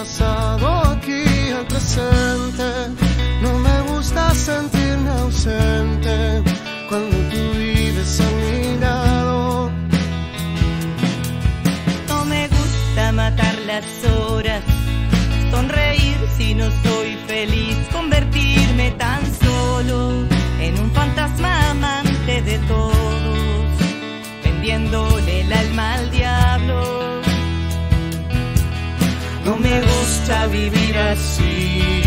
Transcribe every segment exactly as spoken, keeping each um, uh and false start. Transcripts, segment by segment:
pasado aquí al presente. No me gusta sentirme ausente cuando tú vives a mi lado. No me gusta matar las horas, sonreír si no soy feliz, convertirme tan solo en un fantasma amante de todos, vendiéndole el alma al diablo. No me gusta vivir así,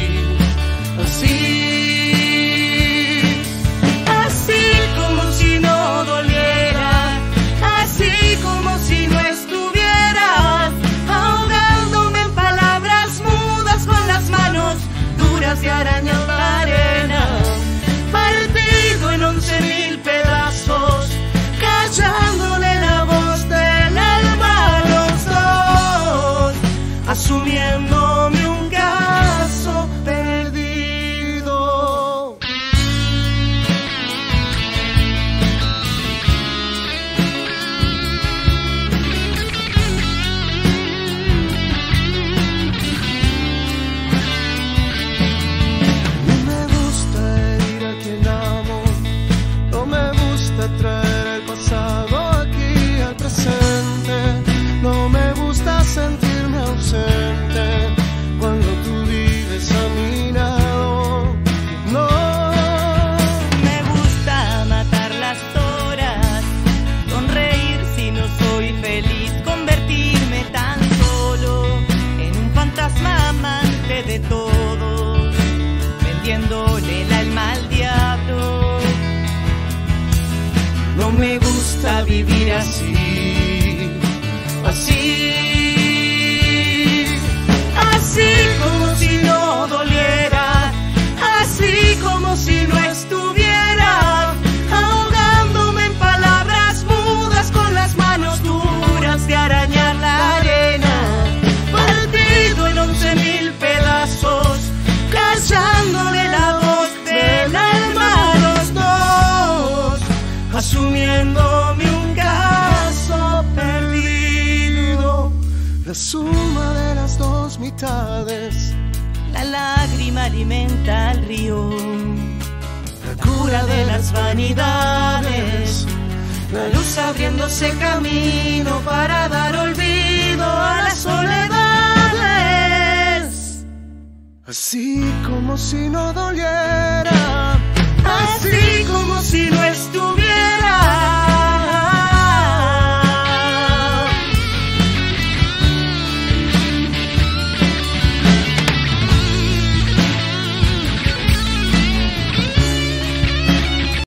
así, así como si no doliera, así como si no estuvieras, ahogándome en palabras mudas con las manos duras y arañando la arena, partido en once mil pedazos, callándole la voz del alma a los dos, asumiéndome un caso perdido. No me gusta herir a quien amo, no me gusta traer el pasado aquí al presente, no me gusta sentirme ausente cuando tú vives a mi lado. No Me gusta matar las horas, sonreír si no soy feliz, convertirme tan solo en un fantasma amante de todos, vendiéndole el alma al diablo. No me gusta vivir así, así, así como si no doliera, así como si no estuviera, ahogándome en palabras mudas con las manos duras de arañar la arena, partido en once mil pedazos, callándole la voz del alma a los dos, asumiéndome un caso perdido. la suma de las dos mitades, La lágrima alimenta al río, la cura de las vanidades, la luz abriéndose camino para dar olvido a las soledades. así como si no doliera, Así como